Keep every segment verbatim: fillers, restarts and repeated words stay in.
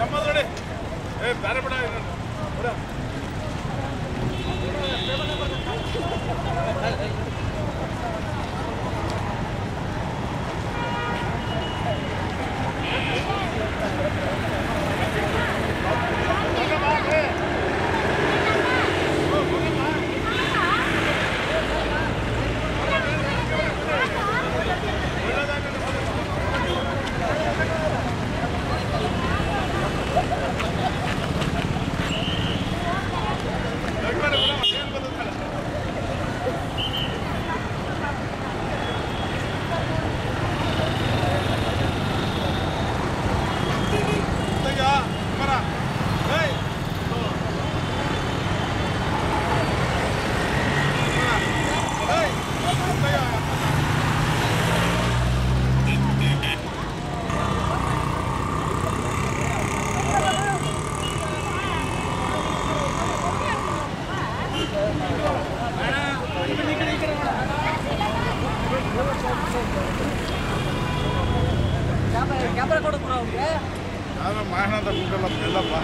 Camera ಕೊಡೋದು ಅವ್ರಿಗೆ ನಾನು ಮಾಡೋಣ ಕೂಟಲ್ಲ ಎಲ್ಲಪ್ಪ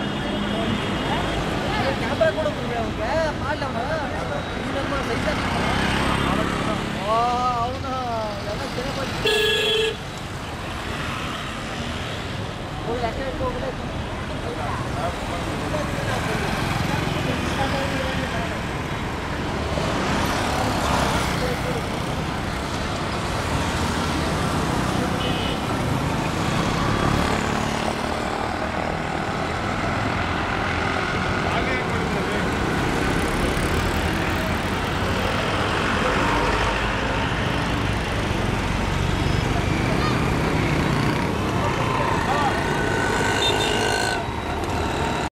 ಕ್ಯಾಮ್ರಾ ಕೊಡೋದು ಅವ್ರಿಗೆ ಮಾಡಲಮ್ಮ ಈ ನಮ್ಮ ಸೈಜ್ ಅವನ ಎಲ್ಲ ಜನ ಬಂದು ಹೋಗಿ ಯಾಕೆ ಹೋಗ್ಬೇಕು Thank you.